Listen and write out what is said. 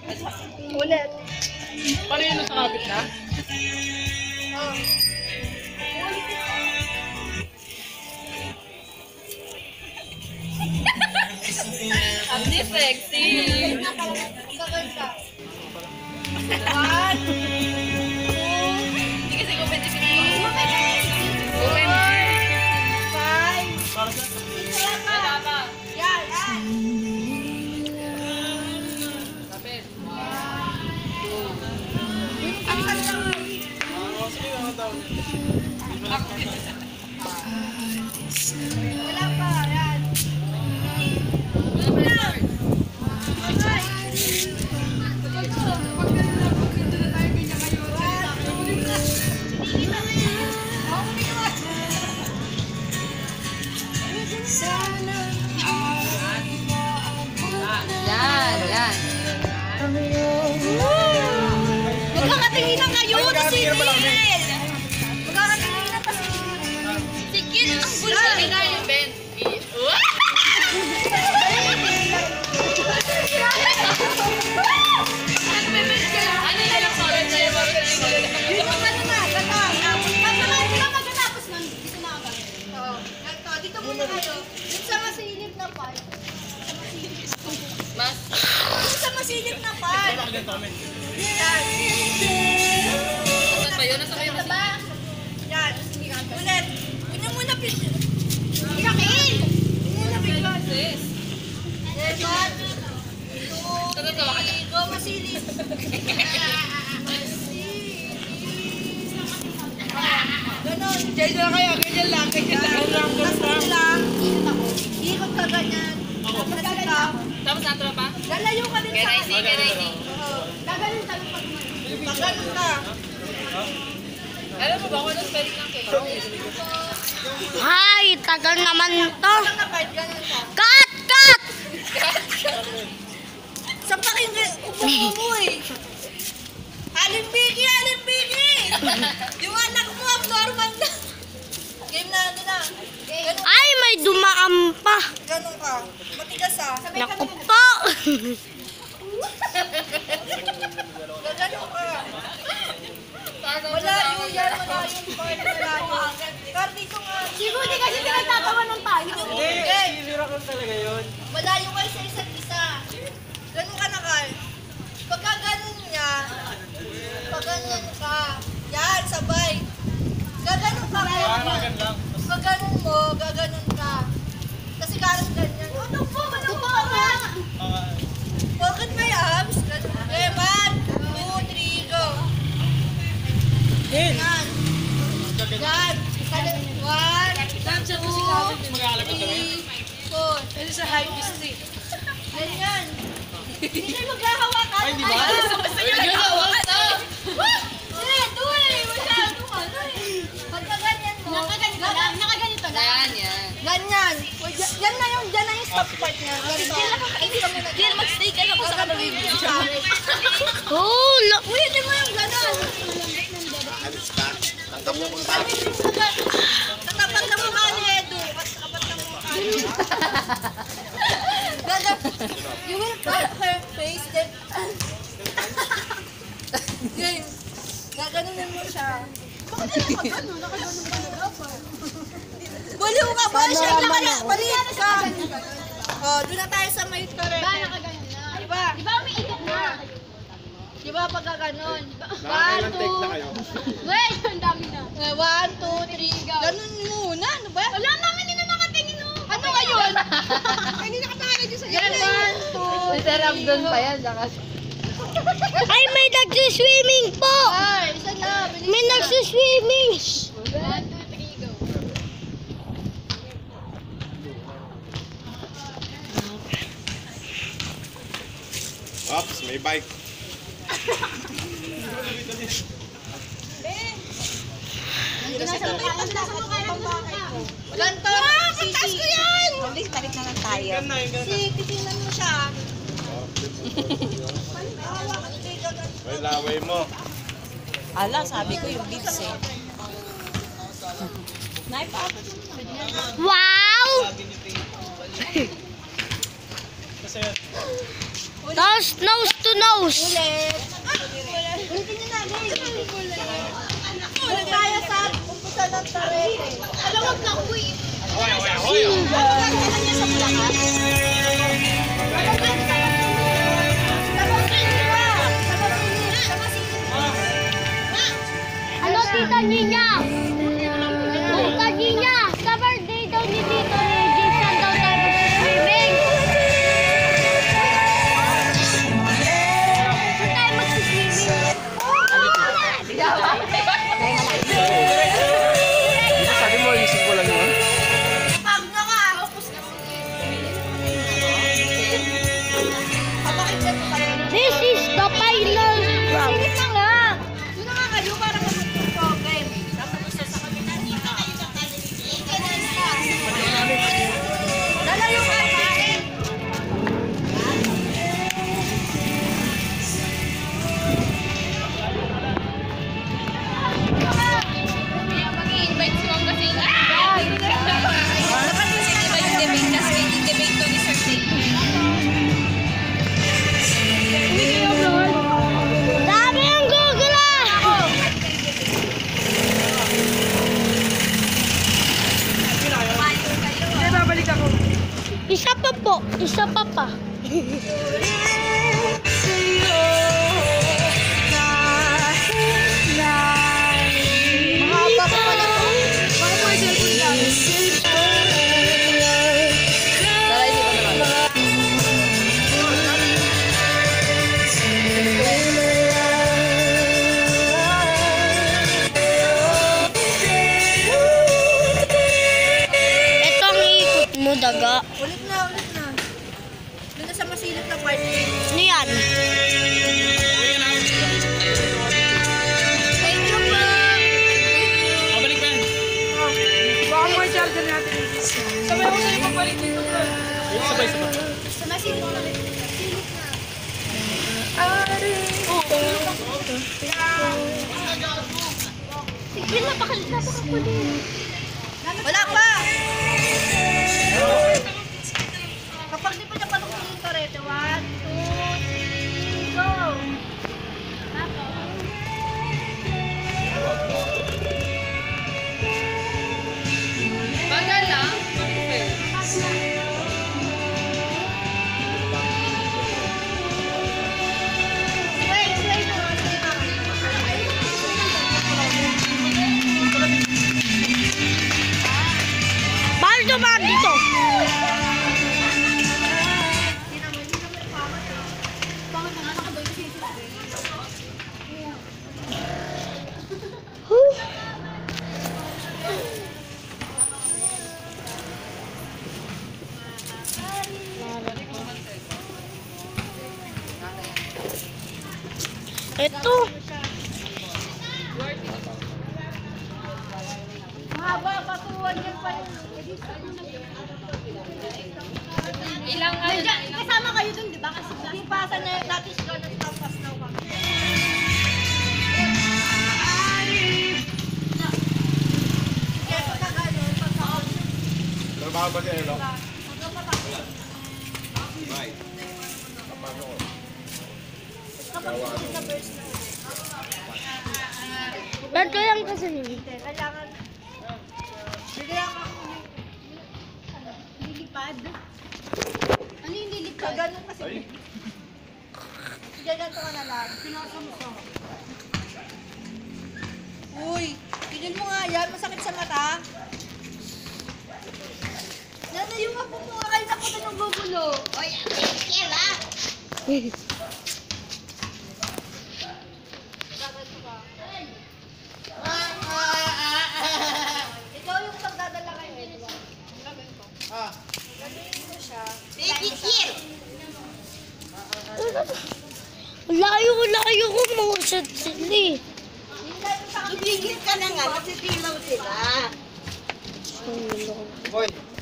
Ulit. Paano yun sa kapit na? Hindi sexy. One, Hindi kasi ko pwede three, four, five, yan. Wala pa, yan. Yan. Magkakatinginan kayo na si Neil! Magkakatinginan pa si Neil! Si Kid, ang gulo na yung Ben. Ano na lang sorry sa'yo? Dito muna kayo. Dito sa masilip na part. Mas. Dito sa masilip na part. Yan. Nasaan ba yun? Nasaan ba yun? Diba? Yan. Ulit. Tingnan muna picture. Tingnan muna picture. Yes. 1, 2, 3, go masilip. Ganon. Ganyan lang kaya, ganyan lang. Tapos lang. Ikot ka ganyan. Tapos ikaw. Tapos na tropa? Lalayo ka din Can sa I see? Can I see? Oo. Gaganon ka lang pag maganon ka. Alam mo ba kung ano spelling ng cake? Ay, tagal naman to. Lang na part, ganon ka. Cut! Cut! Saan pa kayo upo eh? Alin Biggie! Alin Biggie! Yung anak mo abnormal na. Game na ano na. Ganon, Ay, may dumaan pa. ganon ka. Matigas ah. Naku po. Gaganon ka. Malayo yan, malayo yung part, malayo. Kar dito nga. Siguro di kasi pinagtatawa ng tayo. Hindi, miracle talaga yun. Malayo kayo sa isa't isa. Ganun ka na, Carl. Pagka ganun niya, pag ganun ka, yan, sabay. Gaganon ka, Carl. Pag ganun mo, gaganon ka. Kasi Carl ganyan. Ano po? Ano po ka? Bakit may abs? Okay, 1, 2, 3, go. Yan. Yan. 1, 2, 3, 4. Kasi sa high street. Ganyan. Hindi kayo maghahawakan. Ay, di ba? Basta yun, naghahawakan na. Ito eh. Masyadong ano eh. Pagka ganyan mo. Nakaganito lang. Yan. Ganyan. Yan na yung, dyan na yung stop part niya. Gil, mag-stay ka lang sa kanabibig siya. Oh, Uy, hindi mo yung ganon. Katapat na mukha ni Edu. Katapat na mukha niya. You will cut her face then... Game. Gaganunin mo siya. Bakit hindi nakaganon? Nakaganon ka na dapat. Baliw ka ba? Siya maliit ka. Oh, doon na tayo sa may turret. Ba, nakaganon na. Diba? Di ba may ikot na? Diba pagka ganon? 1, 2, Wait, ang dami na. 1, 2, 3, ganon muna. Ano ba? Wala naman nila nakatingin o. Ano ngayon? Hindi nakapangalan dyan sa yan. 1, 2, Si Sir Abdon pa yan. ay, may nagsiswimming po. Ay, isa na. Bilis May na. nagsiswimming. 1, 2, 3, go. Ops, may bike. Ganto. Pagtaas ko yan. Please, balik na lang tayo. Titingnan mo siya. May laway mo. Ala, sabi ko yung bibs eh. Knife up. Wow! Tapos nose to nose. Focus. Ulitin nyo na, guys. Kung tayo sa umpisa ng tarete. Alam, wag na ako eh. Ano, Tita Nina? Tita Nina, sa birthday daw ni Tito Regis, saan daw tayo mag-swimming? Saan tayo mag-swimming? Sabi mo, isip ko lang yun. Pag na nga, This is the final round. Sige na nga. Doon na nga kayo para mag-swimming problem. Lalayo ka, kain. Mag-i-invite si Ma'am kasi dapat kasi iba yung debate kasi yung debate to ni Sir Dave. Dami ang Google ah! Hindi, babalik ako. Isa pa po, isa pa pa. Mahaba pa pala to. Mga po yung cellphone lang. Tara, hindi ko na. Ito ang ikot mo, daga. Ulit na, ulit na. Doon na sa masilip na part. Ano yan? Thank you po. Babalik pa yan. Baka mo yung charger natin. Sabay ako sa'yo pagbalik dito. Sabay. Sa masilip na. Silip na. Sige, napakakulit. Wala pa! Kapag di pa niya panukulin yung karete, 1, 2, 3, go! Bagal lang. Wait, wait, Paano dumaan dito? Ito. Mahaba, patuwan yan pa. Ilang ano na, ilang Kasama kayo dun, di ba? Kasi Hindi pasa na natin siya nagtapas na ako. Kaya pagka gano'n, pagka Trabaho ba si Elo? Bye. Kapano ko? Ito lang kasi yun. kailangan bigyan ako lilipad. Ano yung sa lilipad? ganun kasi. Ganito ka na lang. Uy, tigil mo nga yan. Masakit sa mata. Nanayo nga po mga kayo na ko ng gugulo. Oy, kira! Ikaw yung magdadala kayo. Gagawin mo siya. Baby kill! Layo ko mga sili. Tumigil ka na nga, nasisilaw sila. Boy,